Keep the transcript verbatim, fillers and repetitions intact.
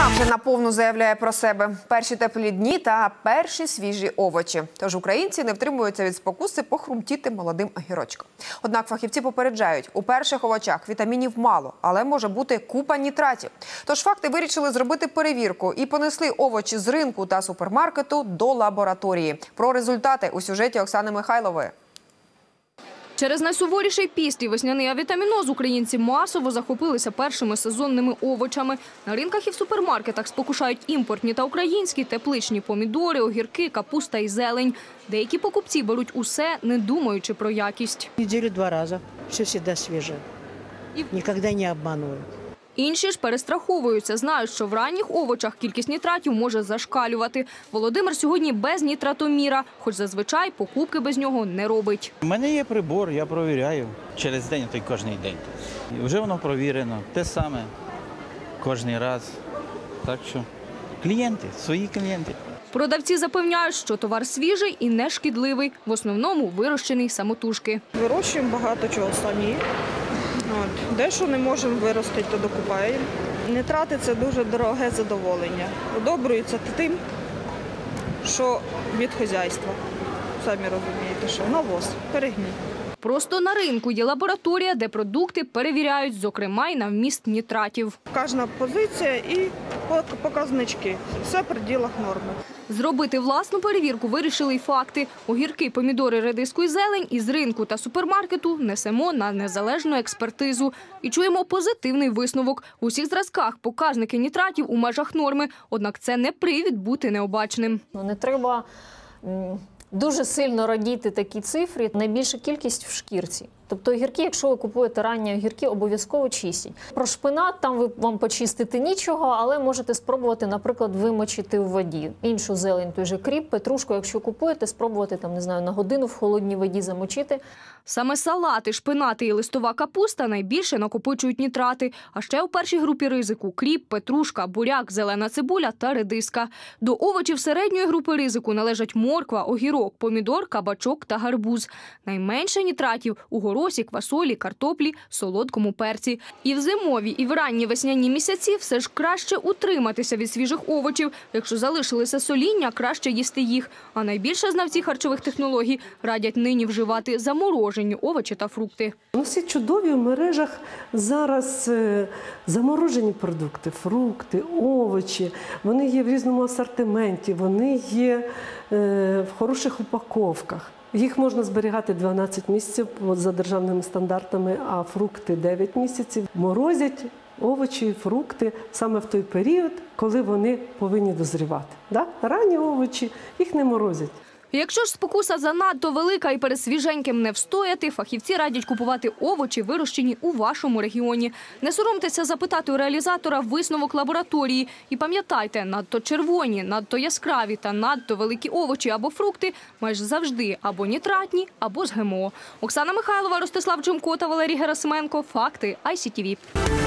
Весна вже наповну заявляє про себе. Перші теплі дні та перші свіжі овочі. Тож українці не втримуються від спокуси похрумтіти молодим огірочком. Однак фахівці попереджають, у перших овочах вітамінів мало, але може бути купа нітратів. Тож факти вирішили зробити перевірку і понесли овочі з ринку та супермаркету до лабораторії. Про результати у сюжеті Оксани Михайлової. Через найсуворіший піст і весняний авітаміноз українці масово захопилися першими сезонними овочами. На ринках і в супермаркетах спокушають імпортні та українські тепличні помідори, огірки, капуста і зелень. Деякі покупці беруть усе, не думаючи про якість. Неделю два рази. Все завжди свіже. Ніколи не обманюю. Інші ж перестраховуються, знають, що в ранніх овочах кількість нітратів може зашкалювати. Володимир сьогодні без нітратоміра, хоч зазвичай покупки без нього не робить. У мене є прибор, я провіряю через день, то й кожен день. І вже воно провірено, те саме кожен раз. Так що клієнти, свої клієнти. Продавці запевняють, що товар свіжий і не шкідливий, в основному вирощений самотужки. Вирощуємо багато чого самі. От. Дещо не можемо виростити, то докупаємо. Нітрати – це дуже дороге задоволення. Удобрується тим, що від хазяйства. Самі розумієте, що навоз, перегній. Просто на ринку є лабораторія, де продукти перевіряють, зокрема й на вміст нітратів. Кожна позиція і показнички. Все в пределах норми. Зробити власну перевірку вирішили й факти. Огірки, помідори, редиску і зелень із ринку та супермаркету несемо на незалежну експертизу. І чуємо позитивний висновок. У всіх зразках показники нітратів у межах норми, однак це не привід бути необачним. Не треба дуже сильно радіти такі цифри. Найбільша кількість в шкірці. Тобто огірки, якщо ви купуєте ранні огірки, обов'язково чистіть. Про шпинат там ви, вам почистити нічого, але можете спробувати, наприклад, вимочити в воді. Іншу зелень, той же кріп, петрушку, якщо купуєте, спробувати там, не знаю, на годину в холодній воді замочити. Саме салати, шпинати і листова капуста найбільше накопичують нітрати. А ще у першій групі ризику – кріп, петрушка, буряк, зелена цибуля та редиска. До овочів середньої групи ризику належать морква, огірок, помідор, кабачок та гарбуз. Найменше нітратів – у горосі, квасолі, картоплі, солодкому перці. І в зимові, і в ранні весняні місяці все ж краще утриматися від свіжих овочів. Якщо залишилися соління, краще їсти їх. А найбільше знавці харчових технологій радять нині вживати заморожені овочі та фрукти. Всі чудові в мережах зараз заморожені продукти, фрукти, овочі. Вони є в різному асортименті, вони є в хороших упаковках. Їх можна зберігати дванадцять місяців за державними стандартами, а фрукти – дев'ять місяців. Морозять овочі і фрукти саме в той період, коли вони повинні дозрівати. Да? Ранні овочі, їх не морозять. Якщо ж спокуса занадто велика і перед свіженьким не встояти, фахівці радять купувати овочі, вирощені у вашому регіоні. Не соромтеся запитати у реалізатора висновок лабораторії. І пам'ятайте, надто червоні, надто яскраві та надто великі овочі або фрукти майже завжди або нітратні, або з ГМО. Оксана Михайлова, Ростислав Джемко та Валерій Герасименко. Факти ай сі ті ві.